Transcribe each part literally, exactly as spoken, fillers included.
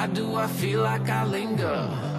Why do I feel like I linger?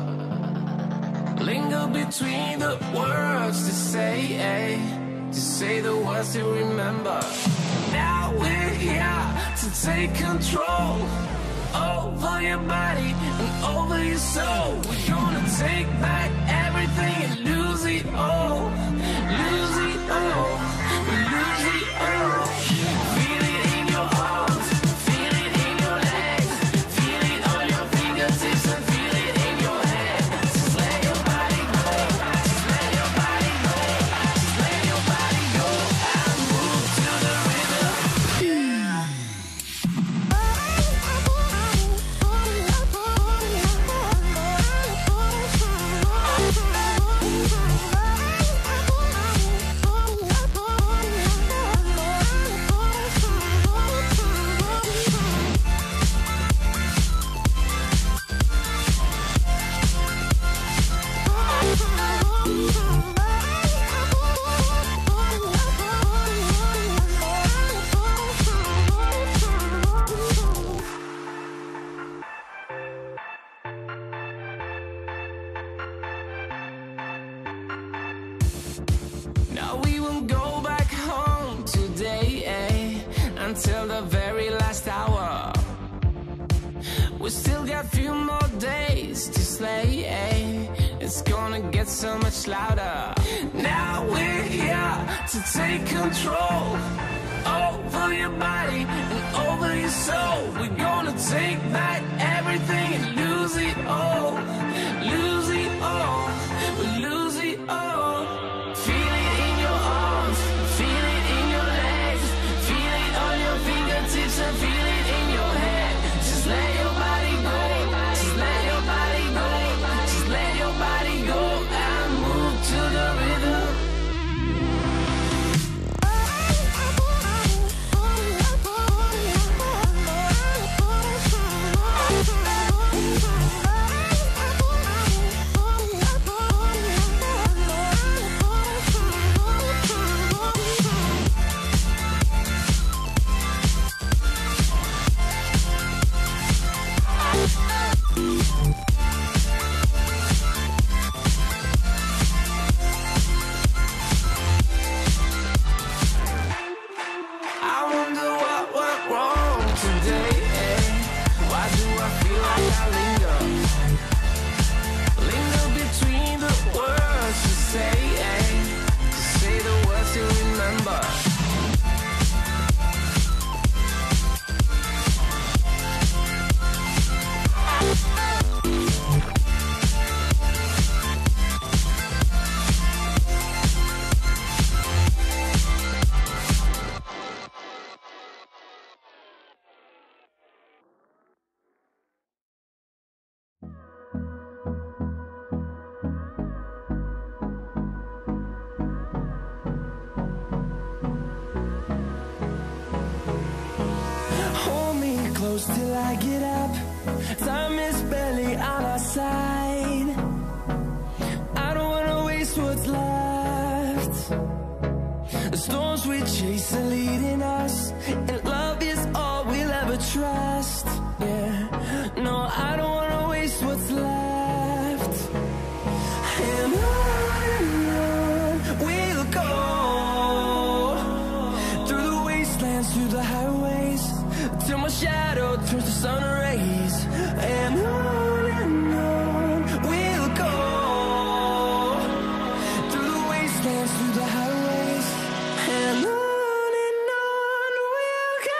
Linger between the words to say, eh? To say the words to remember. Now we're here to take control over your body and over your soul. We're gonna take back everything and lose it all. Lose it all. Lose it all. Feel it in your arms. Feel it in your legs. Feel it on your fingertips and feel it in your head. Just let your body go. Just let your body go. Just let your body go and move to the rhythm. Now we won't go back home today, eh? Until the very last hour. We still got few more days to slay, eh? It's gonna get so much louder. Now we're here to take control over your body and over your soul. We're gonna take back everything and lose it all. Lose it all. We lose it all. Feel it in your arms. Feel it in your legs. Feel it on your fingertips and feel it in your head. Just let your body go. Just let your body go. Just let your body go and move to the rhythm. I wonder what went wrong today, eh? Why do I feel like I linger? Linger between the words to say, eh? To say the words to remember. Hold me close till I get up. Time is barely on our side. I don't wanna waste what's left. The storms we chase are leading us, and love is all we'll ever trust. Yeah, no, I don't wanna waste what's left. And on and on we'll go, through the wastelands, through the highways, till my shadow turns to sun rays. And on and on we'll go, through the wastelands, through the highways, and on and on we'll go.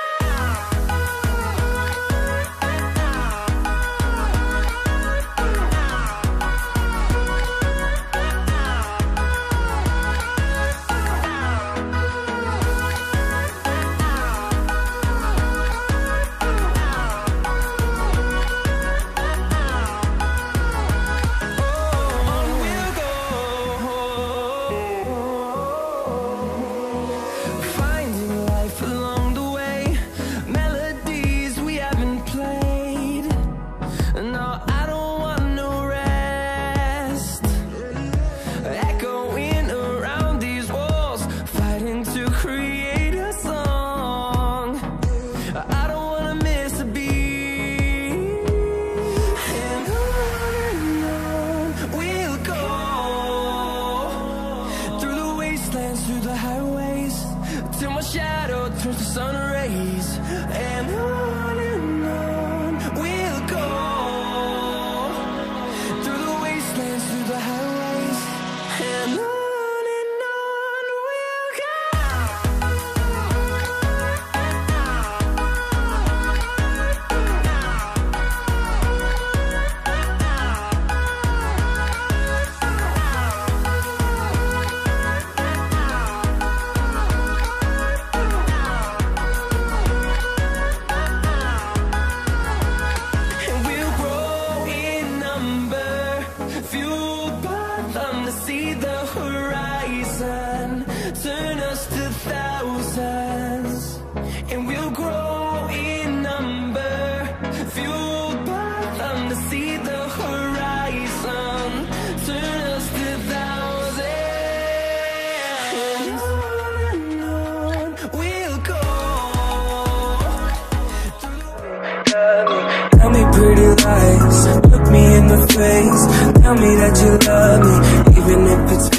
turns to sun rays, and on and on we'll go, through the wastelands, through the highways, and on. See the horizon, turn us to thousands, and we'll grow in number, fueled by them to see the horizon, turn us to thousands, and on and on we'll go. Tell me pretty lies, look me in the face, tell me that you love me, even if it's